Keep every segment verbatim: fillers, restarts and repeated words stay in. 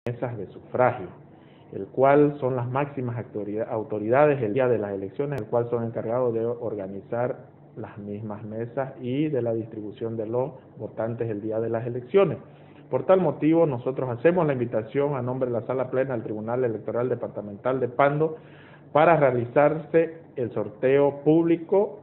mesas de sufragio, el cual son las máximas autoridades el día de las elecciones, el cual son encargados de organizar las mismas mesas y de la distribución de los votantes el día de las elecciones. Por tal motivo, nosotros hacemos la invitación a nombre de la Sala Plena del Tribunal Electoral Departamental de Pando para realizarse el sorteo público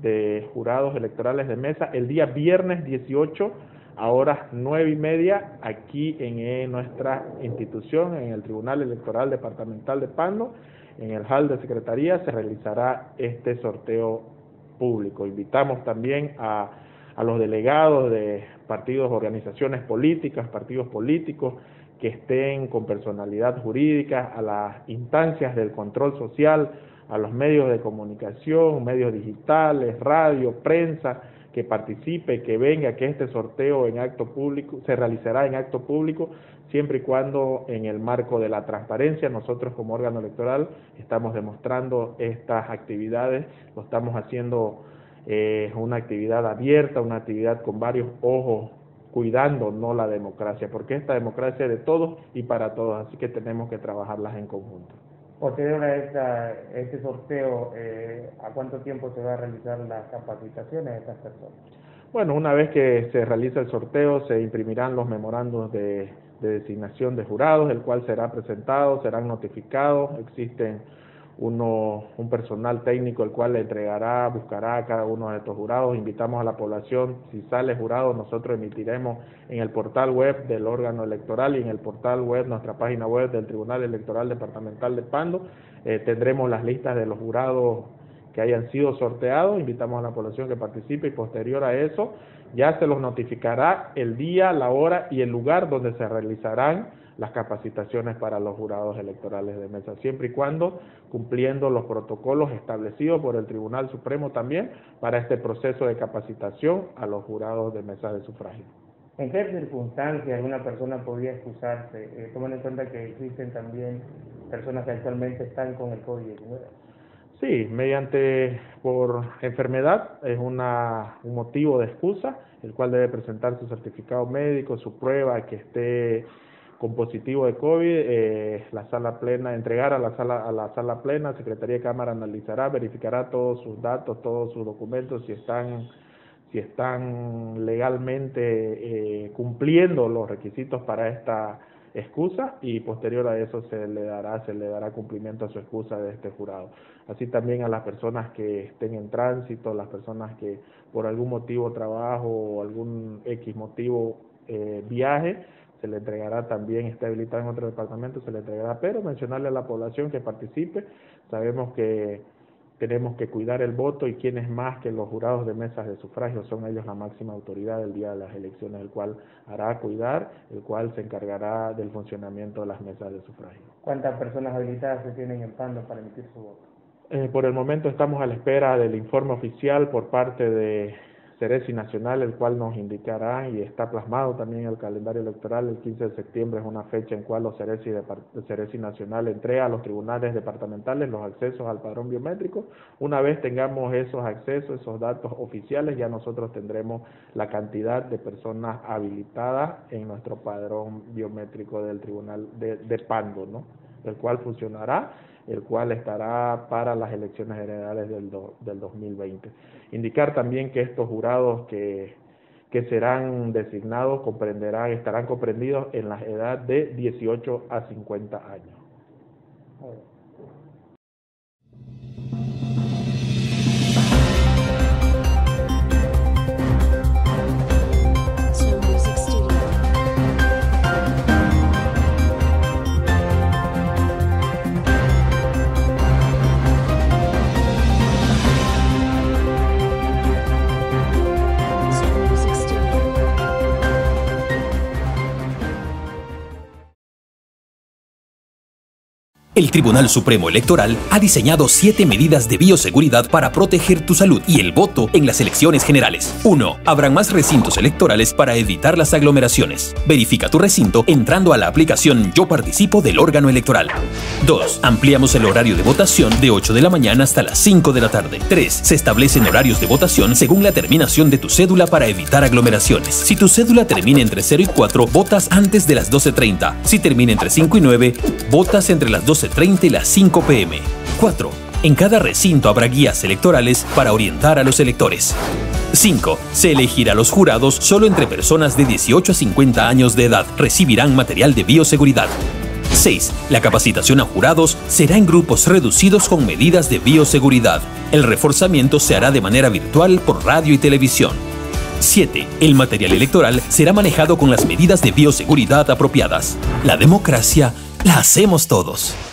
de jurados electorales de mesa el día viernes dieciocho a horas nueve y media aquí en, en nuestra institución, en el Tribunal Electoral Departamental de Pando, en el hall de Secretaría se realizará este sorteo público. Invitamos también a, a los delegados de partidos, organizaciones políticas, partidos políticos que estén con personalidad jurídica, a las instancias del control social, a los medios de comunicación, medios digitales, radio, prensa, que participe, que venga, que este sorteo en acto público se realizará en acto público, siempre y cuando en el marco de la transparencia. Nosotros como órgano electoral estamos demostrando estas actividades, lo estamos haciendo eh, una actividad abierta, una actividad con varios ojos, cuidando no la democracia, porque esta democracia es de todos y para todos, así que tenemos que trabajarlas en conjunto. Posterior a esta, este sorteo, eh, ¿a cuánto tiempo se va a realizar las capacitaciones de estas personas? Bueno, una vez que se realiza el sorteo, se imprimirán los memorandos de, de designación de jurados, el cual será presentado, serán notificados, existen uno, un personal técnico el cual le entregará, buscará a cada uno de estos jurados. Invitamos a la población, si sale jurado, nosotros emitiremos en el portal web del órgano electoral y en el portal web, nuestra página web del Tribunal Electoral Departamental de Pando, eh, tendremos las listas de los jurados que hayan sido sorteados. Invitamos a la población que participe y posterior a eso ya se los notificará el día, la hora y el lugar donde se realizarán las capacitaciones para los jurados electorales de mesa, siempre y cuando cumpliendo los protocolos establecidos por el Tribunal Supremo también para este proceso de capacitación a los jurados de mesa de sufragio. ¿En qué circunstancias alguna persona podría excusarse, eh, tomando en cuenta que existen también personas que actualmente están con el COVID diecinueve? Sí, mediante por enfermedad es una, un motivo de excusa, el cual debe presentar su certificado médico, su prueba que esté con positivo de COVID, eh, la sala plena, entregar a la sala a la sala plena, Secretaría de Cámara analizará, verificará todos sus datos, todos sus documentos, si están si están legalmente eh, cumpliendo los requisitos para esta excusa, y posterior a eso se le dará se le dará cumplimiento a su excusa de este jurado. Así también a las personas que estén en tránsito, las personas que por algún motivo, trabajo o algún X motivo eh, viaje, se le entregará también, está habilitado en otro departamento, se le entregará, pero mencionarle a la población que participe. Sabemos que tenemos que cuidar el voto y quienes más que los jurados de mesas de sufragio, son ellos la máxima autoridad del día de las elecciones, el cual hará cuidar, el cual se encargará del funcionamiento de las mesas de sufragio. ¿Cuántas personas habilitadas se tienen en Pando para emitir su voto? Eh, por el momento estamos a la espera del informe oficial por parte de Ceresi Nacional, el cual nos indicará, y está plasmado también en el calendario electoral, el quince de septiembre es una fecha en cual los Ceresi, de, Ceresi Nacional entrega a los tribunales departamentales los accesos al padrón biométrico. Una vez tengamos esos accesos, esos datos oficiales, ya nosotros tendremos la cantidad de personas habilitadas en nuestro padrón biométrico del Tribunal de, de Pando, ¿no? El cual funcionará, el cual estará para las elecciones generales del, do, del dos mil veinte. Indicar también que estos jurados que, que serán designados comprenderán, estarán comprendidos en la edad de dieciocho a cincuenta años. El Tribunal Supremo Electoral ha diseñado siete medidas de bioseguridad para proteger tu salud y el voto en las elecciones generales. uno. Habrán más recintos electorales para evitar las aglomeraciones. Verifica tu recinto entrando a la aplicación Yo Participo del órgano electoral. dos. Ampliamos el horario de votación de ocho de la mañana hasta las cinco de la tarde. tres. Se establecen horarios de votación según la terminación de tu cédula para evitar aglomeraciones. Si tu cédula termina entre cero y cuatro, votas antes de las doce treinta. Si termina entre cinco y nueve, votas entre las doce treinta y las cinco pe eme. cuatro. En cada recinto habrá guías electorales para orientar a los electores. cinco. Se elegirá a los jurados solo entre personas de dieciocho a cincuenta años de edad. Recibirán material de bioseguridad. seis. La capacitación a jurados será en grupos reducidos con medidas de bioseguridad. El reforzamiento se hará de manera virtual por radio y televisión. siete. El material electoral será manejado con las medidas de bioseguridad apropiadas. La democracia la hacemos todos.